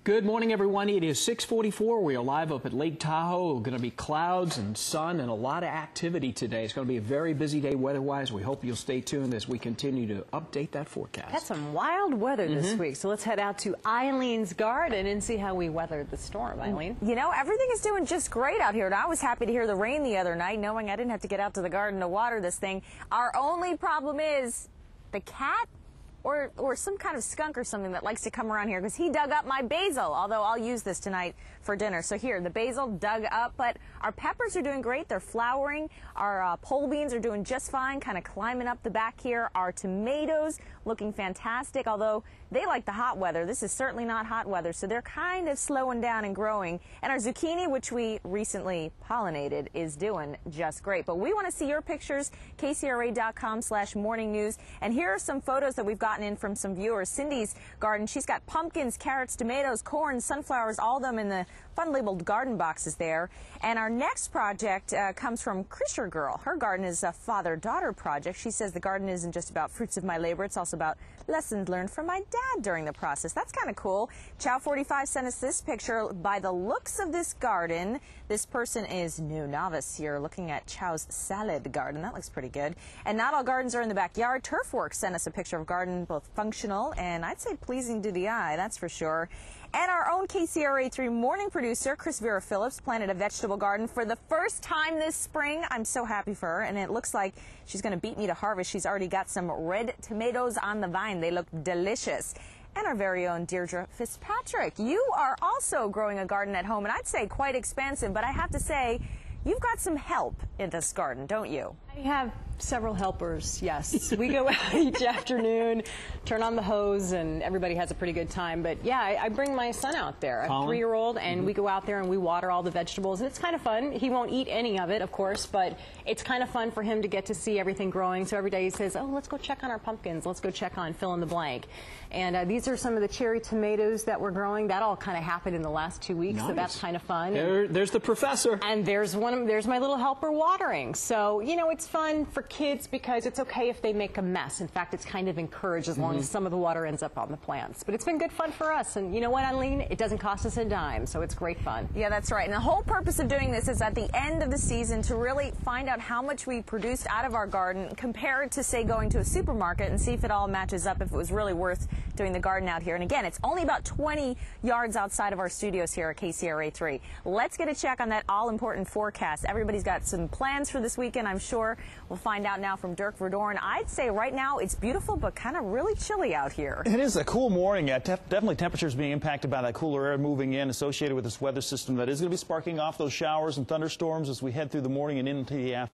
Good morning, everyone. It is 6:44. We are live up at Lake Tahoe. Going to be clouds and sun and a lot of activity today. It's going to be a very busy day weather-wise. We hope you'll stay tuned as we continue to update that forecast. Had some wild weather this week, so let's head out to Eileen's garden and see how we weathered the storm. Eileen? You know, everything is doing just great out here, and I was happy to hear the rain the other night, knowing I didn't have to get out to the garden to water this thing. Our only problem is the cat or some kind of skunk or something that likes to come around here, because he dug up my basil, although I'll use this tonight for dinner. So here, the basil dug up, but our peppers are doing great. They're flowering. Our pole beans are doing just fine, kind of climbing up the back here. Our tomatoes looking fantastic, although they like the hot weather. This is certainly not hot weather, so they're kind of slowing down and growing. And our zucchini, which we recently pollinated, is doing just great. But we want to see your pictures, kcra.com/morning news. And here are some photos that we've gotten in from some viewers. Cindy's garden, she's got pumpkins, carrots, tomatoes, corn, sunflowers, all of them in the fun labeled garden boxes there. And our next project comes from Krisher Girl. Her garden is a father-daughter project. She says the garden isn't just about fruits of my labor, it's also about lessons learned from my dad during the process. That's kind of cool. Chow45 sent us this picture. By the looks of this garden, this person is no novice here, looking at Chow's salad garden. That looks pretty good. And not all gardens are in the backyard. Turfworks sent us a picture of a garden both functional and I'd say pleasing to the eye, that's for sure. And our own KCRA3 morning producer, Chris Vera Phillips, planted a vegetable garden for the first time this spring. I'm so happy for her, and it looks like she's going to beat me to harvest. She's already got some red tomatoes on the vine. They look delicious. And our very own Deirdre Fitzpatrick. You are also growing a garden at home, and I'd say quite expansive, but I have to say, you've got some help in this garden, don't you? I have several helpers, yes. We go out each afternoon, turn on the hose, and everybody has a pretty good time. But yeah, I bring my son out there, a 3-year-old, and we go out there and we water all the vegetables. And it's kind of fun. He won't eat any of it, of course, but it's kind of fun for him to get to see everything growing. So every day he says, oh, let's go check on our pumpkins. Let's go check on fill in the blank. And these are some of the cherry tomatoes that we're growing. That all kind of happened in the last 2 weeks, so that's kind of fun. There's the professor. And there's my little helper watering. So, you know, it's fun for kids because it's okay if they make a mess. In fact, it's kind of encouraged as long as some of the water ends up on the plants. But it's been good fun for us. And you know what, Eileen? It doesn't cost us a dime, so it's great fun. Yeah, that's right. And the whole purpose of doing this is at the end of the season to really find out how much we produced out of our garden, compare it to, say, going to a supermarket and see if it all matches up, if it was really worth doing the garden out here. And again, it's only about 20 yards outside of our studios here at KCRA3. Let's get a check on that all-important forecast. Everybody's got some plans for this weekend, I'm sure. We'll find out now from Dirk Verdorn. I'd say right now it's beautiful, but kind of really chilly out here. It is a cool morning. Definitely temperatures being impacted by that cooler air moving in associated with this weather system that is going to be sparking off those showers and thunderstorms as we head through the morning and into the afternoon.